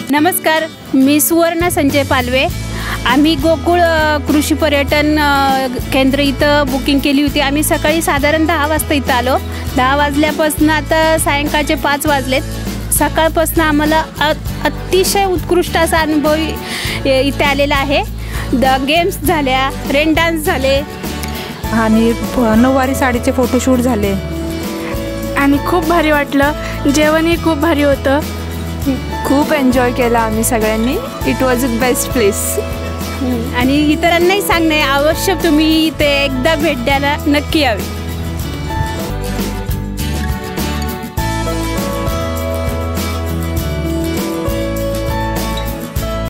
नमस्कार, मी सुवर्ण संजय पालवे। आम्ही गोकुळ कृषी पर्यटन केंद्र इथं बुकिंग केली होती। आम्ही सकाळी साधारण 10 वाजता इथं आलो। 10 वाजल्यापासून आता सायंकाळचे 5 वाजलेत। सकाळपासून आम्हाला अतिशय उत्कृष्ट असा अनुभव इथे आलेला आहे। गेम्स झाल्या, रेन डान्स झाले आणि नऊवारी साडीचे फोटोशूट झाले आणि खूप भारी वाटलं। जेवणही खूप भारी होतं। खूप एन्जॉय केला आम्ही सगळ्यांनी। It was a best place आणि इतरांनाही सांगणे आवश्यक, तुम्ही इथे एकदा भेट द्यायला नक्की यावे।